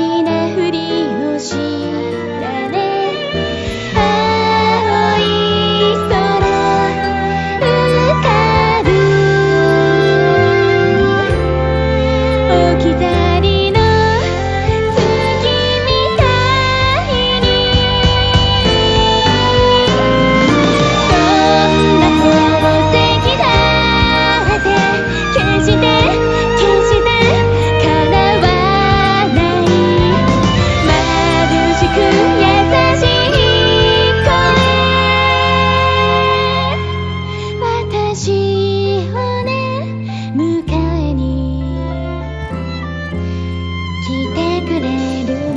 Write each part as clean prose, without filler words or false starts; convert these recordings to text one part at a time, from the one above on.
きなふりをしたね。青い空浮かぶ置き去りの月みたいに、どんな宝石だって決して叶わない眩しく優しい声、私をね迎えに来てくれるの。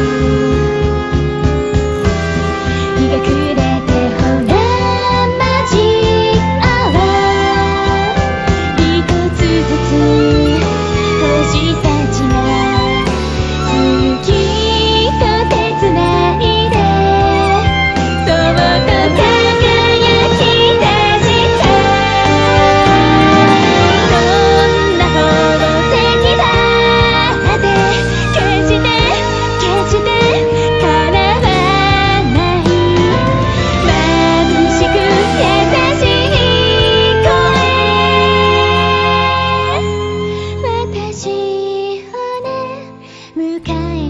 日が暮れてほら街あわ一つずつ星たちが月と手つないでそっと輝き出した。どんな宝石だって決して叶わない眩しく優しい声、私をね迎え